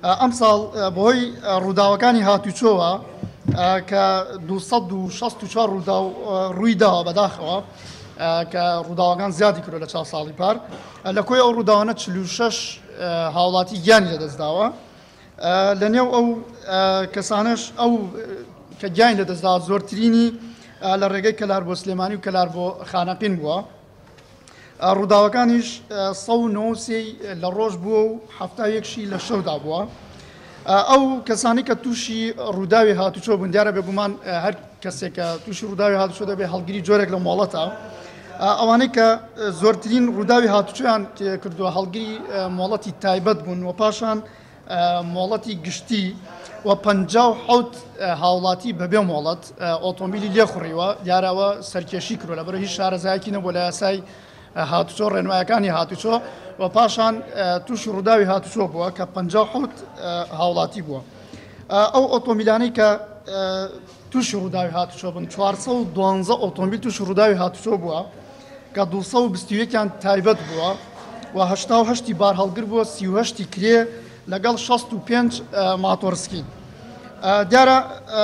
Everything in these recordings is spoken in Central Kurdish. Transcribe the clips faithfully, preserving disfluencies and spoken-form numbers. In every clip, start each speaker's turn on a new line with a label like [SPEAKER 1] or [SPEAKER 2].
[SPEAKER 1] ئەمساڵ بەهۆی ڕووداوەکانی هاتوچۆوە کە دووسەد و شەست و چوار ڕووی داوە بەداخەوە کە ڕووداوەکان زیادی کرۆ لە چوار ساڵی پار لە کۆی ئەو ڕووداوانە چل و شەش هاوڵاتی گیانی لەدەستداوە لە نێو ئەو کەسانش ئەو کە گیان لەدەستدا زۆرترینی لە ڕێگەی کەلار بۆ سلێمانی و کەلار بۆ خانەقین بووە ڕووداوەکانیش سە و نۆسی لە ڕۆژ بووە و هەفتا یەکشی لە شەودا بووە ئەو کەسانی کە تووشی ڕووداوی هاتوچۆ بوون دیارە بێگومان هەر کەسێک کە تووشی ڕووداوی هاتوچۆ دەبێت هەڵگیری جۆرێک لە مۆڵەتە ئەوانەی کە زۆرترین ڕووداوی هاتوچۆیان کردووە هەڵگیری مۆڵەتی تایبەت بوون و پاشان مۆڵەتی گشتی و پەنجا و حەوت هاوڵاتی بەبێ مۆڵەت ئۆتۆمبیلی لێخوڕیوە دیارەوە سەرکێشی کردووە لەبەرە هیچ شارەزایەکی نەبوو لە یاسای هاتوچۆ ڕێنمایەکانی هاتوچۆ و پاشان تووشی ڕووداوی هاتوچۆ بووە کە پەنجا و حەوت هاوڵاتی بووە ئەو ئۆتۆمبیلانەی کە تووشی ڕووداوی هاتوچۆ بن چوارسە و دوانزە ئۆتۆمبیل تووشی ڕووداوی هاتوچۆ بووە کە دووسە و بیست و یەکیان تایبەت بووە و هەشتا و هەشتی بار هەڵگر بووە سی و هەشتی کرێ لەگەڵ شەست و پێنج ماتۆرسکی دیارە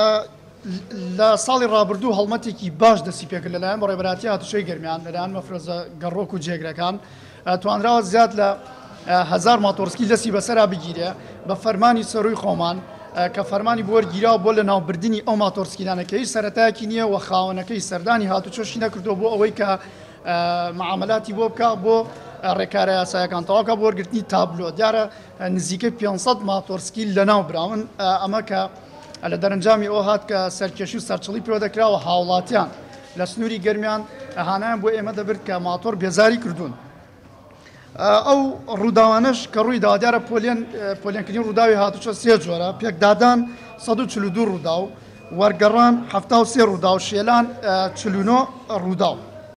[SPEAKER 1] لە ساڵی ڕابردوو هەڵمەتێکی باش دەستی پێکرد لەلایەن بە ڕێبەراتی هاتوچۆی گەرمیان لەلایەن مەفرۆزە گەڕۆک و جێگرەکان توانراوە زیاد لە هەزار ماتۆرسکی دەستی بەسەرا بگیرێ بە فەرمانی سەرۆی خۆمان کە فەرمانی بۆ وەرگیراوە بۆ لە ناوبردننی ئەو ماتۆرسکیلانەکە هیچ سەرەتایەکی نییە و خاوەنەکەی سەردانی هاتوچۆشی نەکردو بۆ ئەوەی کە معاملاتی بۆ بکە بۆ ڕێکارە یاسایەکان تەواوکە بۆ وەرگرتنی تابلۆ دیارە نزیکەی پێنجسەد ماتۆرسکی لەناو براون ئەمە کە لە دەرەنجامی ئەو هات کە سەرکێشی و سەرچڵی پێوە دەکراوە هاوڵاتیان لە سنووری گەرمیان هانایان بۆ ئێمە دەبرد کە ماتۆر بێزاری کردوون ئەو ڕووداوانش کە ڕووی داوادیارە پۆلێن پۆلێنکردنی ڕووداوی هاتوچۆ سێ جۆرە پێکدادان سەد و چل و دوو ڕووداو وەرگەڕان هەفتا و سێ ڕووداو شێلان چل و نۆ ڕووداو